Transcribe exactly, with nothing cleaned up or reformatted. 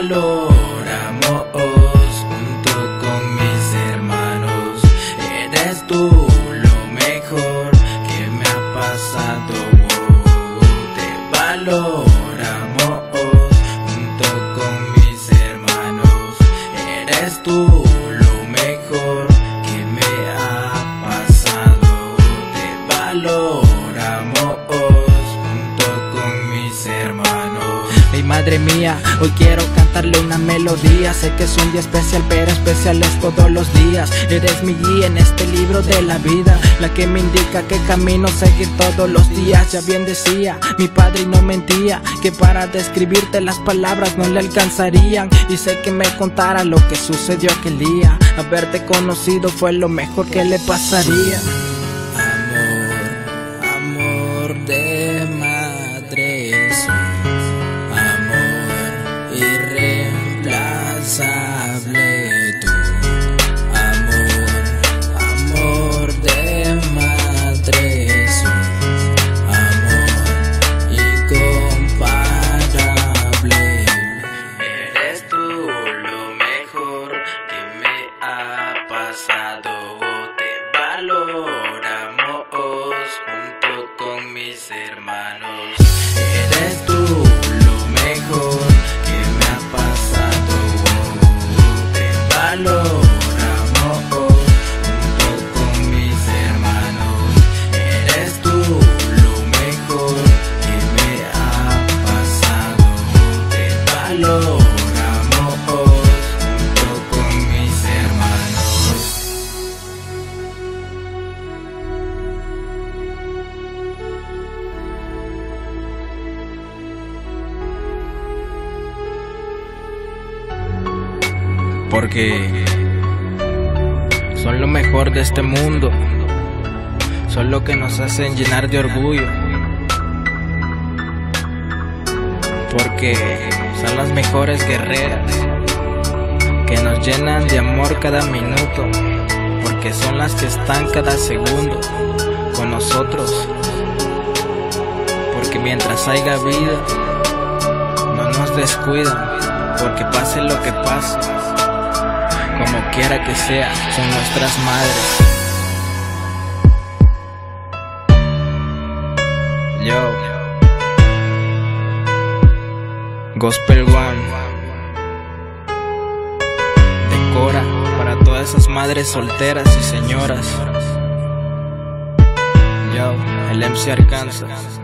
valoramos junto con mis hermanos. Eres tú lo mejor que me ha pasado. Te valoramos junto con mis hermanos. Eres tú lo mejor que me ha pasado. Te valoramos junto con mis hermanos. Ay, madre mía, hoy quiero cantarle una melodía. Sé que es un día especial, pero especial es todos los días. Eres mi guía en este libro de la vida, la que me indica qué camino seguir todos los días. Ya bien decía mi padre y no mentía, que para describirte las palabras no le alcanzarían. Y sé que me contara lo que sucedió aquel día. Haberte conocido fue lo mejor que le pasaría. Amor, amor de madre, amor irreemplazable tú. Amor, amor de madre, amor incomparable. Eres tú lo mejor que me ha pasado. Te valoramos junto con mis hermanos. Eres tú lo mejor que me ha pasado. Te valoramos junto con mis hermanos. Eres tú lo mejor que me ha pasado. Te valoramos junto con mis hermanos. Porque son lo mejor de este mundo, son lo que nos hacen llenar de orgullo. Porque son las mejores guerreras que nos llenan de amor cada minuto. Porque son las que están cada segundo con nosotros. Porque mientras haya vida no nos descuidan. Porque pase lo que pase, como quiera que sea, son nuestras madres. Yo, Gospel One, decora para todas esas madres solteras y señoras. Yo, el M C Arkansas.